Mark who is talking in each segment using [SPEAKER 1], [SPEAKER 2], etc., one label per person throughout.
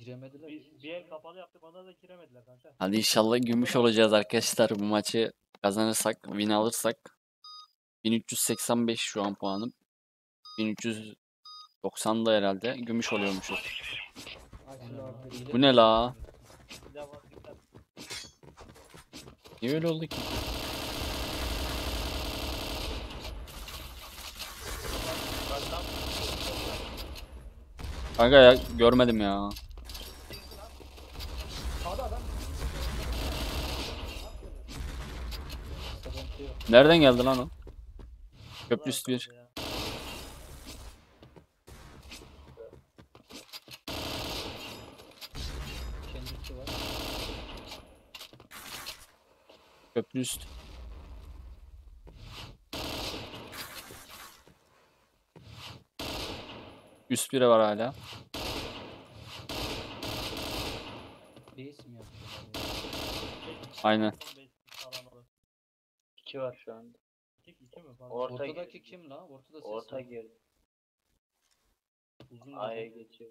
[SPEAKER 1] Giremediler.
[SPEAKER 2] Bir el kapalı yaptık, ona da giremediler kanka.
[SPEAKER 3] Hadi inşallah gümüş olacağız arkadaşlar. Bu maçı kazanırsak, win alırsak. 1385 şu an puanım. 1390 da herhalde. Gümüş oluyormuşuz. Bu ne la?
[SPEAKER 2] Bir daha vazgeçler.
[SPEAKER 3] Niye öyle oldu ki? Kanka ya görmedim ya. Nereden geldi lan o? Köprü üstü bir.
[SPEAKER 1] Kendisi var.
[SPEAKER 3] Köprü üstü. Üst biri var hala.
[SPEAKER 1] Reis mi yapıyor?
[SPEAKER 3] Aynen.
[SPEAKER 4] 2 var şu anda.
[SPEAKER 2] 2 mi?
[SPEAKER 1] Ortadaki kim la? Ortada ses
[SPEAKER 4] Orta
[SPEAKER 1] var.
[SPEAKER 4] girdi.
[SPEAKER 1] Uzun
[SPEAKER 4] A'ya
[SPEAKER 1] uzun.
[SPEAKER 4] geçiyor.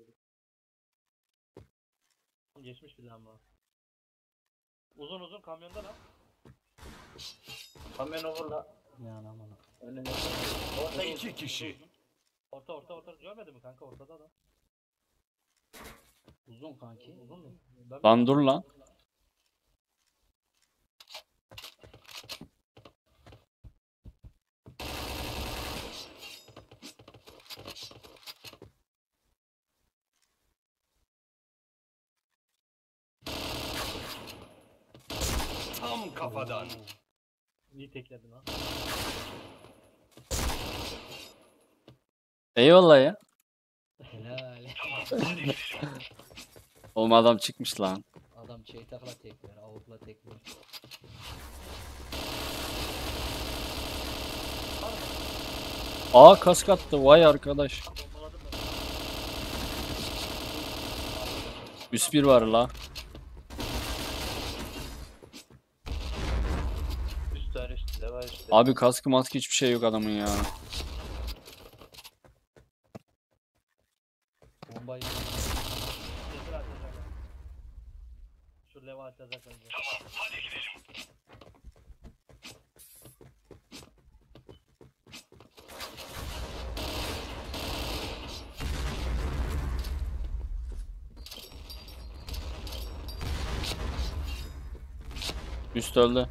[SPEAKER 2] Geçmiş bir ama. Uzun kamyonda lan.
[SPEAKER 4] Kamyon overla.
[SPEAKER 1] Yani aman.
[SPEAKER 4] Önüne. Orta
[SPEAKER 5] 2 kişi.
[SPEAKER 2] Orta görmedi mi kanka, ortada da.
[SPEAKER 1] Uzun kanki.
[SPEAKER 2] Uzun mu? Ben
[SPEAKER 3] Lan dur lan.
[SPEAKER 5] Tam kafadan.
[SPEAKER 2] iyi tekledin ha.
[SPEAKER 3] Eyvallah ya.
[SPEAKER 1] Helal.
[SPEAKER 3] Oğlum adam çıkmış lan.
[SPEAKER 1] Adam çeytakla tekler, avukla tekler.
[SPEAKER 3] Aa kask attı vay arkadaş.
[SPEAKER 2] Bombaladım ben.
[SPEAKER 3] Üst bir var la.
[SPEAKER 4] üstte var üstte.
[SPEAKER 3] Abi kaskı maske hiçbir şey yok adamın ya.
[SPEAKER 1] Bombayı
[SPEAKER 2] Getir atacak. Şu leva atacak önce.
[SPEAKER 3] Üst öldü.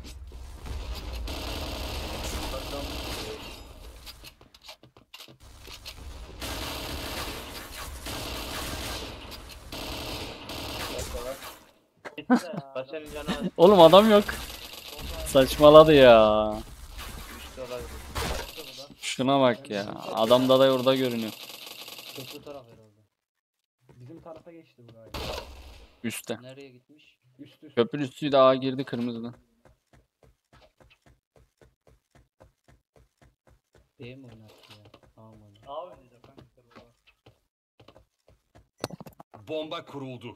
[SPEAKER 2] Gitti de ya.
[SPEAKER 4] Başarın canı
[SPEAKER 3] Oğlum adam yok. Saçmaladı ya.
[SPEAKER 4] üstte olabilir.
[SPEAKER 3] Şuna bak ya. Adamda da orada görünüyor.
[SPEAKER 1] köprü taraf herhalde.
[SPEAKER 6] Bizim tarafa geçti bu galiba.
[SPEAKER 3] Üstte.
[SPEAKER 1] Nereye gitmiş?
[SPEAKER 6] Üst.
[SPEAKER 3] Köprü üstü daha girdi kırmızıdan.
[SPEAKER 1] B mi oynattı ya? Tamam oynattı.
[SPEAKER 2] A oynayacak kanka.
[SPEAKER 5] Bomba kuruldu.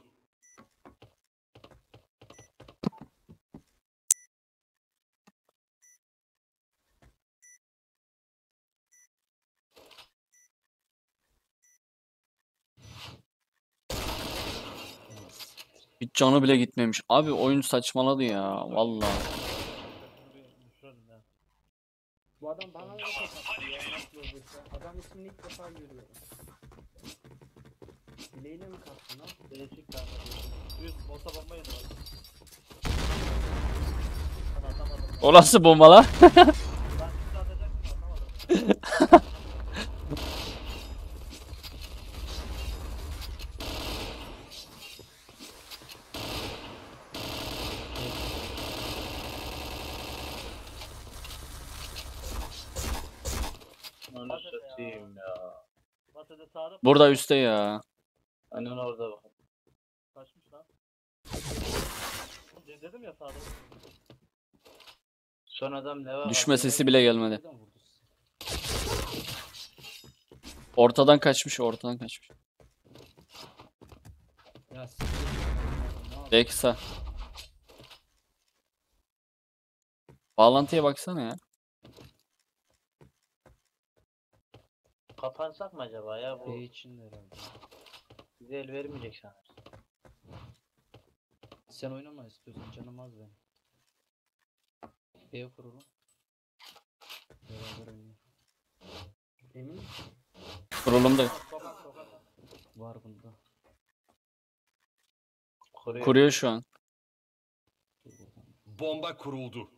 [SPEAKER 3] Hiç canı bile gitmemiş. Abi oyun saçmaladı ya. Vallahi.
[SPEAKER 2] Düşürelim ya.
[SPEAKER 6] Bu adam bana da kapattı ya. Nasıl olduysa. Adam ismini ilk defa görüyorum. Bileğine mi kattın lan?
[SPEAKER 2] Değişik kanka. 100 olsa bomba yedi var. Ben atamadım.
[SPEAKER 3] O nasıl bomba lan?
[SPEAKER 2] Ben sizi atacaktım, atamadım.
[SPEAKER 4] Onu satayım ya.
[SPEAKER 2] Masada sağda.
[SPEAKER 3] Burada üstte ya.
[SPEAKER 4] Aynen orada bak.
[SPEAKER 2] Kaçmış lan. Dedim ya sağda.
[SPEAKER 4] Son adam ne var?
[SPEAKER 3] Düşme sesi bile gelmedi.
[SPEAKER 1] Nereden vurdu sizi?
[SPEAKER 3] Ortadan kaçmış, ortadan kaçmış.
[SPEAKER 1] Ya siktir. Ne yapıyor?
[SPEAKER 3] Belki sağ. Bağlantıya baksana ya.
[SPEAKER 4] Kapansak mı acaba ya bu?
[SPEAKER 1] B için de herhalde.
[SPEAKER 4] Bize el vermeyecek sanırım.
[SPEAKER 1] Sen oynama istiyorsan, canım az benim. B kurulu. Beraber oynayalım.
[SPEAKER 6] Emin misin?
[SPEAKER 3] Kurulumda.
[SPEAKER 2] Sokak sokak.
[SPEAKER 1] Var bunda.
[SPEAKER 4] Kuruyor.
[SPEAKER 3] Kuruyor şu an.
[SPEAKER 1] Dur bakalım.
[SPEAKER 5] Bomba kuruldu.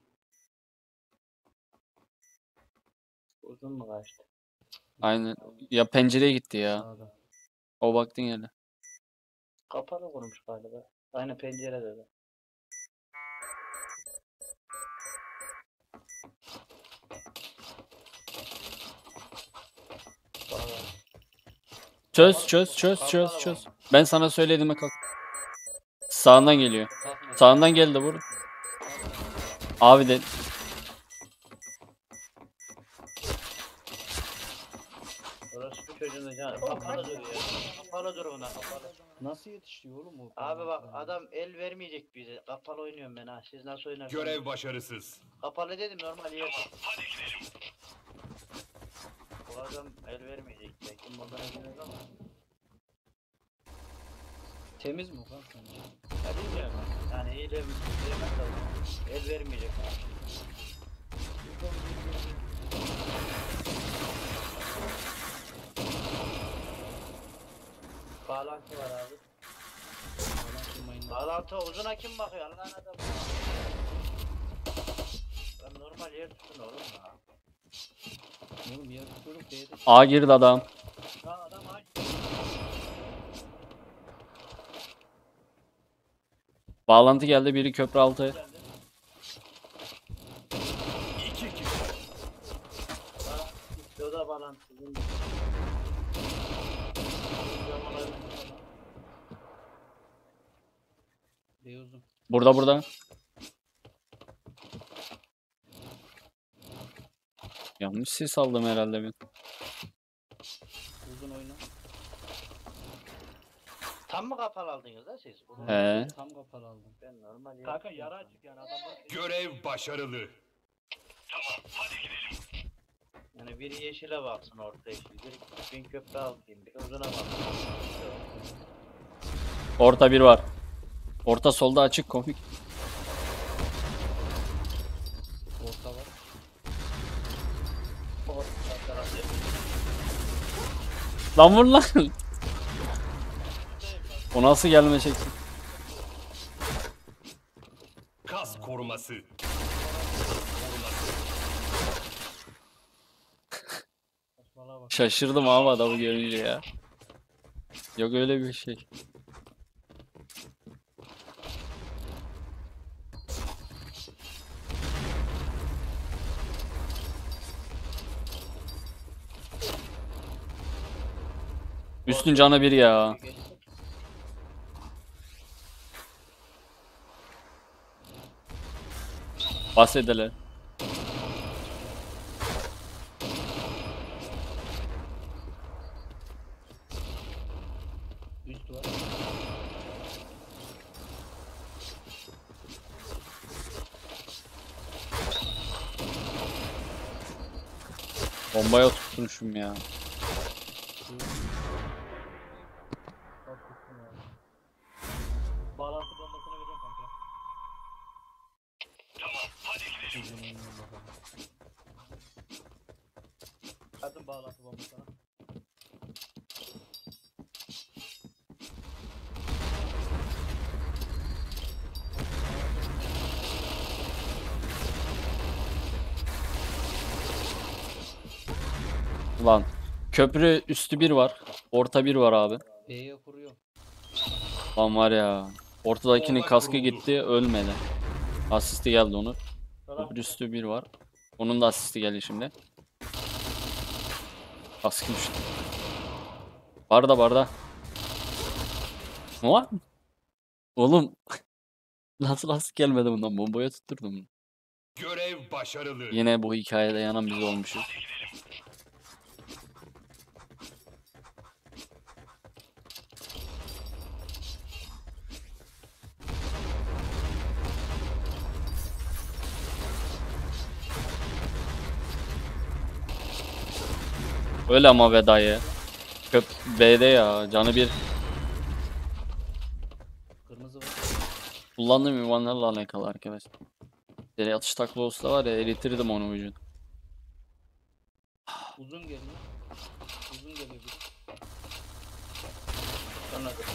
[SPEAKER 4] Uzun mu kaçtı?
[SPEAKER 3] Aynen. Ya pencereye gitti ya.
[SPEAKER 1] Sağda.
[SPEAKER 3] O baktın yere.
[SPEAKER 4] Kapalı kurmuş galiba. Aynı pencerede de. Valla.
[SPEAKER 3] Çöz. Ben sana söyledim kalk. Sağından geliyor. Sağından geldi vur. Abi de
[SPEAKER 4] Orası bu çocuğun canı. Kapalı duruyor. Kapalı dur buna kapalı.
[SPEAKER 1] Nasıl yetişiyor oğlum o?
[SPEAKER 4] Abi bak
[SPEAKER 1] bağlantılar?
[SPEAKER 4] adam el vermeyecek bize. Kapalı oynuyorum ben ha. Siz nasıl oynarsınız?
[SPEAKER 5] Görev başarısız.
[SPEAKER 4] Kapalı dedim normal yer. Bu adam el vermeyecek. Kim moduna girmez ama.
[SPEAKER 1] Temiz mi Okan sence?
[SPEAKER 4] Ya bilmiyorum ben. Yani iyi de diyemez de el vermeyecek abi. Bağlantı var abi.
[SPEAKER 1] Bağlantı mayınlar.
[SPEAKER 4] Bağlantı uzuna kim bakıyor? Allah'ın adamı. Ben normal yer tutun oğlum ya.
[SPEAKER 1] Oğlum yer tutuyorum B'de.
[SPEAKER 3] A girdi adam.
[SPEAKER 2] Ha adam aç.
[SPEAKER 3] Bağlantı geldi biri köprü altı.
[SPEAKER 2] Geldi.
[SPEAKER 5] İki kişi.
[SPEAKER 4] O da bağlantı.
[SPEAKER 1] B uzun.
[SPEAKER 3] Burada. Yanlış ses aldım herhalde ben.
[SPEAKER 1] Uzun oyna.
[SPEAKER 4] Tam mı kapalı aldınız da siz?
[SPEAKER 3] He.
[SPEAKER 1] Tam kapalı aldım.
[SPEAKER 4] Ben normal yer
[SPEAKER 2] Kanka
[SPEAKER 4] tutuyorum.
[SPEAKER 2] yara açık yani adamlar.
[SPEAKER 5] Görev başarılı.
[SPEAKER 4] Yani biri yeşile baksın orta yeşil. Biri bin köprü altayım. Biri uzuna baksın.
[SPEAKER 3] Orta bir var. Orta solda açık komik.
[SPEAKER 1] Orta var.
[SPEAKER 4] Orta tarafı.
[SPEAKER 3] Lan vur lan. O nasıl gelme şekli?
[SPEAKER 5] Kas koruması.
[SPEAKER 2] Saçmalığa bak.
[SPEAKER 3] Şaşırdım abi adamı görünce ya. Yok öyle bir şey. Üstün canı bir ya. Bahsedeler.
[SPEAKER 1] Üst var.
[SPEAKER 3] Bombaya tutmuşum ya.
[SPEAKER 2] Bağlantı bombasını veriyorum kanka.
[SPEAKER 1] Uzun oynuyorum bakalım.
[SPEAKER 2] Kadın bağlantı bombasına.
[SPEAKER 3] Ulan. Köprü üstü bir var. Orta bir var abi.
[SPEAKER 1] B'ye kuruyor.
[SPEAKER 3] Lan var ya. Ortadakinin
[SPEAKER 5] Bomba
[SPEAKER 3] kaskı
[SPEAKER 5] kuruldu.
[SPEAKER 3] gitti ölmedi. Asisti geldi onun.
[SPEAKER 2] Taraf.
[SPEAKER 3] Köprü üstü bir var. Onun da asisti geldi şimdi. Kaskı düştü. Barda. Ne var? Oğlum. Nasıl gelmedi bundan? Bombaya tutturdum.
[SPEAKER 5] Görev başarılı.
[SPEAKER 3] Yine bu hikayede yanan biz olmuşuz. Öyle ama vedayı. B'de ya canı bir.
[SPEAKER 1] Kırmızı var.
[SPEAKER 3] Kullandığım ünvanlarla alakalı arkadaş. Deli atış takla olsa var ya eritirdim onu vücudu.
[SPEAKER 1] Uzun geliyor. Uzun geliyor bir.
[SPEAKER 4] Sonra da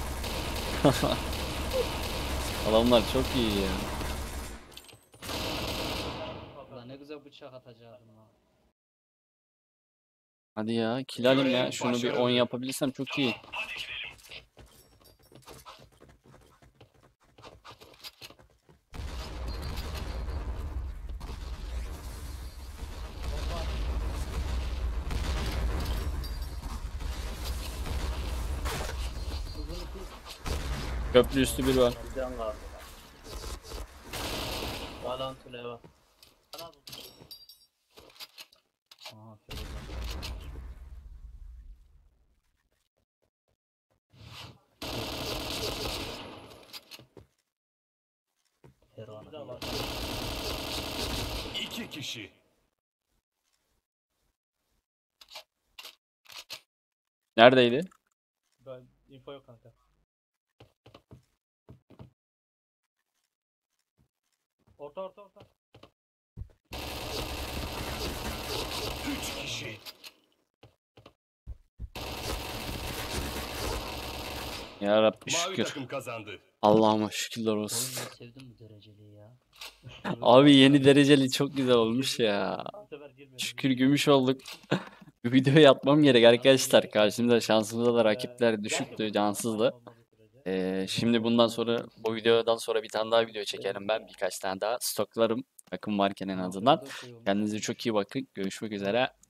[SPEAKER 3] Adamlar çok iyi ya.
[SPEAKER 1] Ulan ne güzel bıçak atacaktım ha.
[SPEAKER 3] Hadi ya kill alayım ya. Şunu bir 10
[SPEAKER 5] Başarılı.
[SPEAKER 3] yapabilirsem çok iyi.
[SPEAKER 6] Uzun iki.
[SPEAKER 3] Köprü üstü bir var.
[SPEAKER 4] bir can vardı. Bağlantı leva.
[SPEAKER 1] Aha şöyle.
[SPEAKER 2] Bir daha var.
[SPEAKER 5] 2 kişi.
[SPEAKER 3] Neredeydi?
[SPEAKER 2] Ben info yok kanka. Orta orta orta.
[SPEAKER 5] 3 kişi.
[SPEAKER 3] Ya Rabbi
[SPEAKER 5] Mavi
[SPEAKER 3] şükür.
[SPEAKER 5] takım kazandı.
[SPEAKER 3] Allah'ıma şükürler
[SPEAKER 1] Oğlum
[SPEAKER 3] olsun.
[SPEAKER 1] ben sevdim bu dereceliği ya.
[SPEAKER 3] Abi yeni dereceli çok güzel olmuş ya.
[SPEAKER 2] Bu sefer girmedim.
[SPEAKER 3] Şükür gümüş olduk. Bir video yapmam gerek arkadaşlar. Karşımda şansımızda da rakipler düşüktü, cansızdı. Şimdi bundan sonra bu videodan sonra bir tane daha video çekerim ben. Birkaç tane daha stoklarım. Takım varken en azından. Kendinize çok iyi bakın. Görüşmek üzere.